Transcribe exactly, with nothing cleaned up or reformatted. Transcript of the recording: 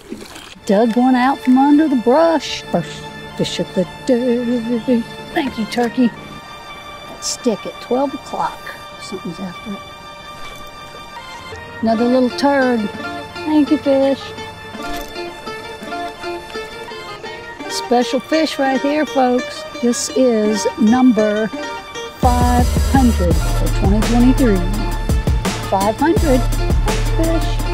Dug one out from under the brush. First fish of the day. Thank you, turkey. That stick at twelve o'clock. Something's after it. Another little turd. Thank you, fish. Special fish right here, folks. This is number five hundred for twenty twenty-three. five hundred fish.